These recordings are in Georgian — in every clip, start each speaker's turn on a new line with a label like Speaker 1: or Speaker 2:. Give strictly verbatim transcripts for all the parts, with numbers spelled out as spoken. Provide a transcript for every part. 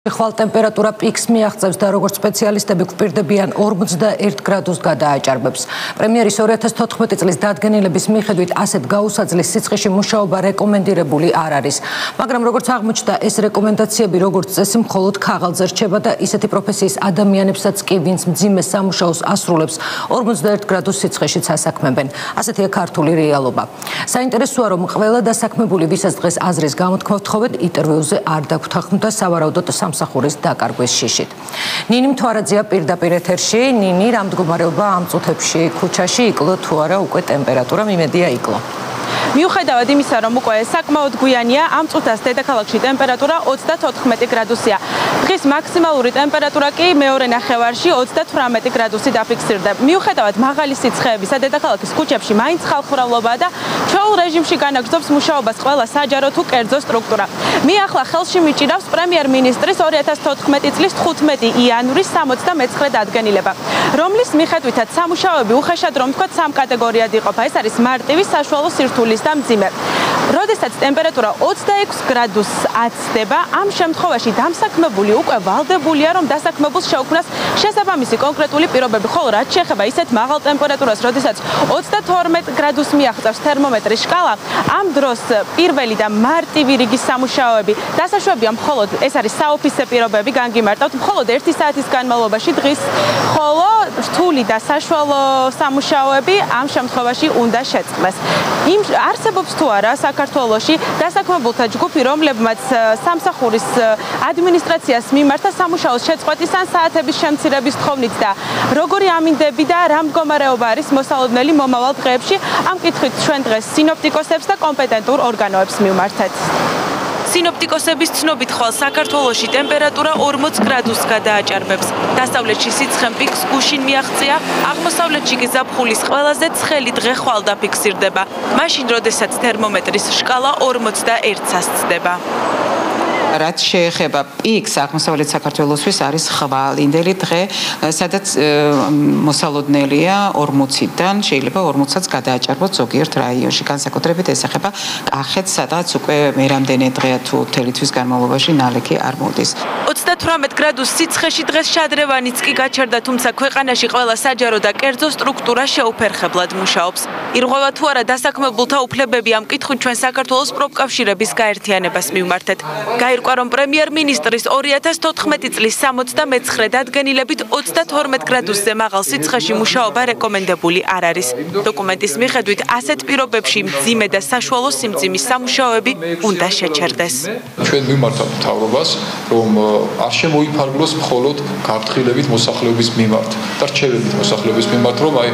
Speaker 1: ხვალ ტემპერატურა პიკს მიაღწევს და როგორც სპეციალისტები გვპირდებიან ორმოცდაერთ გრადუსს გადააჭარბებს. პრემიერის ორი ათას თოთხმეტი წლის დადგენილების მიხედვით ასეთ გაუსაძლის სიცხეში მუშაობა რეკომენდირებული არ არის. მაგრამ როგორც აღმოჩნდა, ეს რეკომენდაციები როგორც წესი მხოლოდ ქაღალდზე რჩება და ისეთი პროფესიის ადამიანებსაც კი, ვინც მძიმე სამუშაოს ასრულებს, ორმოცდაერთ გრადუს სიცხეშიც ასაქმებენ. ასეთია ქართული რეალობა. საინტერესოა, რომ ყველა დასაქმებული, ვისაც დღეს აზრის გამოთქმა ვთხოვეთ, ინტერვიუზე არ დაგვთანხმდა სავარაუდოდ სამსახურის დაკარგვის შიშით. ნინი მთვარაძეა პირდაპირ ეთერში. ნინი, რა მდგომარეობა ამ წუთებში ქუჩაში? იკლო თუ არა უკვე ტემპერატურა? მიმედია იკლო.
Speaker 2: მიუხედავად იმისა, რომ უკვე საკმაოდ გვიანია, ამ წუთას დედაქალაქში ტემპერატურა ოცდათოთხმეტი გრადუსია. დღის მაქსიმალური ტემპერატურა კი მეორე ნახევარში ოცდათვრამეტი გრადუსი დაფიქსირდა. მიუხედავად მაღალი სიცხეებისა, დედაქალაქის ქუჩებში მაინც ხალხმრავლობაა და ჩვეულ რეჟიმში განაგრძობს მუშაობას ყველა საჯარო თუ კერძო სტრუქტურა. მე ახლა ხელში მიჭირავს პრემიერ-მინისტრის ორი ათას თოთხმეტი წლის თხუთმეტი იანვრის სამოცდამეცხრე დადგენილება, რომლის მიხედვითაც სამუშაოები უხეშად რომ ვთქვათ სამ კატეგორიად იყოფა. ეს არის მარტივი, საშუალო, სირთულის და მძიმე. როდესაც ტემპერატურა ოცდაექვს გრადუსს აცდება, ამ შემთხვევაში დამსაქმებული უკვე ვალდებულია, რომ დასაქმებულს შეუქმნას შესაბამისი კონკრეტული პირობები, ხოლო რაც შეეხება ისეთ მაღალ ტემპერატურას, როდესაც ოცდათორმეტ გრადუსს მიაღწევს თერმომეტრის შკალა, ამ დროს პირველი და მარტივი რიგის სამუშაოები დასაშვებია მხოლოდ, ეს არის საოფისე პირობები, განგიმარტავთ, მხოლოდ ერთი საათის განმავლობაში დღის, ხოლო რთული და საშუალო სამუშაოები ამ შემთხვევაში უნდა შეწყდეს. იმ არსებობს თუ არა საქართველოში დასაქმებულთა ჯგუფი, რომლებმაც სამსახურის ადმინისტრაციას მიმართა სამუშაოს შეწყვეტის ან საათების შემცირების თხოვნით და როგორი ამინდები და რა მდგომარეობა არის მოსალოდნელი მომავალ დღეებში, ამ კითხვით ჩვენ დღეს სინოპტიკოსებს და კომპეტენტურ ორგანოებს მივმართეთ. სინოპტიკოსების ცნობით ხვალ საქართველოში ტემპერატურა ორმოც გრადუსს გადააჭარბებს. დასავლეთში სიცხემ პიკს გუშინ მიაღწია, აღმოსავლეთში კი ზაფხულის ყველაზე ცხელი დღე ხვალ დაფიქსირდება. მაშინ, როდესაც თერმომეტრის შკალა ორმოცდაერთს ასწდება.
Speaker 3: რაც შეეხება პიკს, აღმოსავლეთ საქართველოსთვის არის ხვალინდელი დღე, სადაც მოსალოდნელია ორმოციდან, შეიძლება ორმოცსაც გადააჭარბოს ზოგიერთ რაიონში. განსაკუთრებით ეს ეხება კახეთს, სადაც უკვე მერამდენე დღეა თუ მთელი თვის განმავლობაში ნალექი არ მოდის.
Speaker 2: ოცდათვრამეტ გრადუსს სიცხეში დღეს შადრევანიც კი გაჩერდა, თუმცა ქვეყანაში ყველა საჯარო და კერძო სტრუქტურა შეუფერხებლად მუშაობს. ირღვევა თუ არა დასაქმებულთა უფლებები, ამ კითხვით ჩვენ საქართველოს პროფკავშირების გაერთიანებას მივმართეთ. გაირკვა, რომ პრემიერ-მინისტრის ორი ათას თოთხმეტი წლის სამოცდამეცხრე დადგენილებით ოცდათორმეტ გრადუსზე მაღალ სიცხეში მუშაობა რეკომენდებული არ არის. დოკუმენტის მიხედვით ასეთ პირობებში მძიმე და საშუალო სიმძიმის სამუშაოები უნდა შეჩერდეს.
Speaker 4: ჩვენ მიმართავთ მთავრობას, რომ არ შემოიფარგლოს მხოლოდ გაფრთხილებით მოსახლეობის მიმართ და რჩევებით მოსახლეობის მიმართ, რომ აი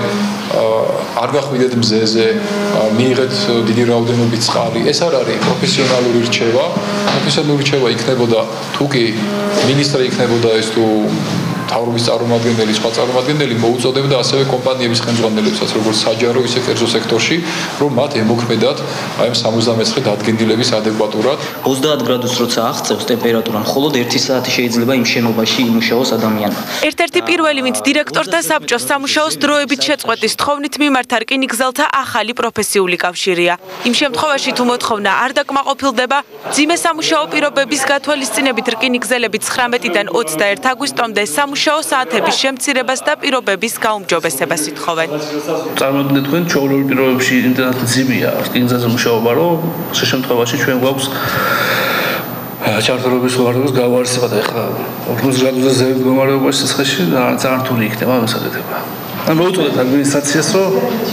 Speaker 4: არ გახვიდეთ მზეზე, მიიღეთ დიდი რაოდენობით წყალი. ეს არ არის პროფესიონალური რჩევა. პროფესიონალური რჩევა იქნებოდა თუ კი მინისტრი იქნებოდა ეს თუ მთავრობის წარმომადგენელი, სხვა წარმომადგენელი მოუწოდებდა ასევე კომპანიების ხელმძღვანელებსაც, როგორც საჯარო, ისე კერძო სექტორში, რომ მათ ემოქმედათ აი ამ სამოცდამეცხრე დადგენილების ადეკვატურად.
Speaker 5: ოცდაათ გრადუსს როცა აღწევს ტემპერატურა, მხოლოდ ერთი საათი შეიძლება იმ შენობაში იმუშაოს ადამიანმა.
Speaker 2: ერთ-ერთი პირველი, ვინც დირექტორთა საბჭოს სამუშაოს დროებით შეწყვეტის თხოვნით მიმართა რკინიგზელთა ახალი პროფესიული კავშირია. იმ შემთხვევაში თუ მოთხოვნა არ დაკმაყოფილდება, მძიმე სამუშაო პირობების გათვალისწინებით რკინიგზელები ცხრამეტიდან ოცდაერთ აგვისტომდე სამუშაო საათების შემცირებას და პირობების გაუმჯობესებას ითხოვენ.
Speaker 6: წარმოვიდგინეთ თქვენ ჩვეულებრივ პირობებში იმდენად მძიმეა რკინიგზაზე მუშაობა, რომ შემთხვევაში ჩვენ გვაქვს ჩართულობის ვარდობის გავარცხება და ეხლა ორმოცდაათ გრადუსზე ზევით მდგომარეობაში სიცხეში ძალიან რთული იქნება მოსაკეთება. ან მოუწოდეთ ადმინისტრაციას, რომ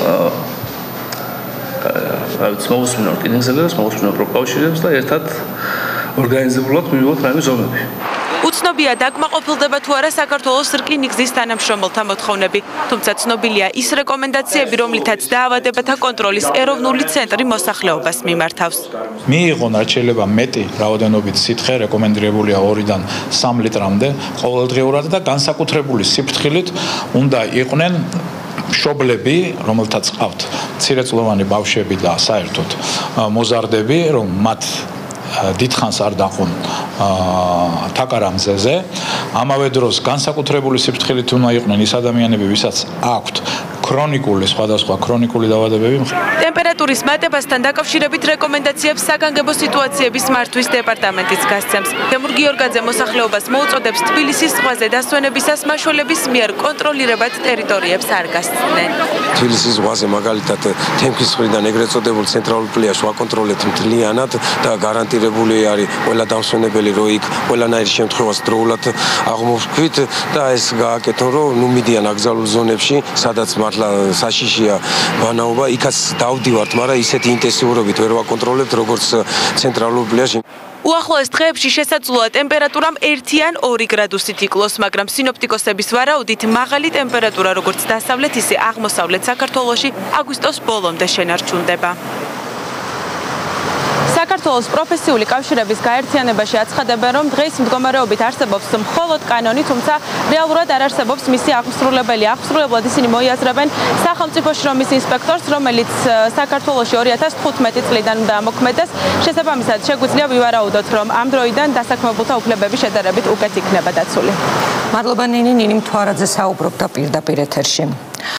Speaker 6: რაც მოусმინო რკინიგზელებს, მოусმინო პროფკავშირებს და ერთად ორგანიზებულად მივიღოთ რაიმე ზომები.
Speaker 2: უცნობია დაკმაყოფილდება თუ არა საქართველოს რკინიგზის თანამშრომელთა მოთხოვნები, თუმცა ცნობილია ის რეკომენდაციები, რომლითაც დაავადებათა კონტროლის ეროვნული ცენტრი მოსახლეობას მიმართავს.
Speaker 7: მიიღონ რაც შეიძლება მეტი რაოდენობით სითხე, რეკომენდირებულია ორიდან სამ ლიტრამდე ყოველდღიურად და განსაკუთრებული სიფრთხილით უნდა იყვნენ მშობლები, რომელთაც ყავთ მცირეწლოვანი ბავშვები და საერთოდ მოზარდები, რომ მათ დიდხანს არ დაყონ თაკარა მზეზე. ამავე დროს განსაკუთრებული სიფრთხილით უნდა იყვნენ ის ადამიანები, ვისაც აქვთ ქრონიკული სხვადასხვა ქრონიკული დაავადებები.
Speaker 2: ტემპერატურის მატებასთან დაკავშირებით რეკომენდაციებს საგანგებო სიტუაციების მართვის დეპარტამენტიც გასცემს. თემურ გიორგაძე მოსახლეობას მოუწოდებს თბილისის ზღვაზე დასვენებისას მაშველების მიერ კონტროლირებად ტერიტორიებს არ გასცდნენ.
Speaker 8: თბილისის ზღვაზე მაგალითად თემქის მხრიდან ეგრეთ წოდებულ ცენტრალურ პლიაჟს ვაკონტროლებთ მთლიანად და გარანტირებული არის ყველა დამსვენებელი, რომ იქ ყველანაირი შემთხვევას დროულად აღმოვთქვით და ეს გააკეთონ, რომ ნუ მიდიან აკრძალულ ზონებში, სადაც მართლა საშიშია ვანაობა, იქაც დავდივართ, მაგრამ ისეთი ინტენსიურობით ვერ ვაკონტროლებთ, როგორც ცენტრალურ პლიაჟში.
Speaker 2: უახლოეს დღეებში შესაძლოა ტემპერატურამ ერთი ან ორი გრადუსით იკლოს, მაგრამ სინოპტიკოსების ვარაუდით მაღალი ტემპერატურა როგორც დასავლეთ, ისე აღმოსავლეთ საქართველოში აგვისტოს ბოლომდე შენარჩუნდება. საქართველოს პროფესიული კავშირების გაერთიანებაში აცხადებენ, რომ დღეს მდგომარეობით არსებობს მხოლოდ კანონი, თუმცა რეალურად არ არსებობს მისი აღსრულებელი. აღსრულებლად ისინი მოიაზრებენ სახელმწიფო შრომის ინსპექტორს, რომელიც საქართველოში ორი ათას თხუთმეტი წლიდან უნდა ამოქმედდეს. შესაბამისად, შეგვიძლია ვივარაუდოთ, რომ ამ დროიდან დასაქმებულთა უფლებები შედარებით უკეთ იქნება დაცული.
Speaker 1: მადლობა ნინი, ნინი მთვარაძე საუბრობდა პირდაპირ ეთერში.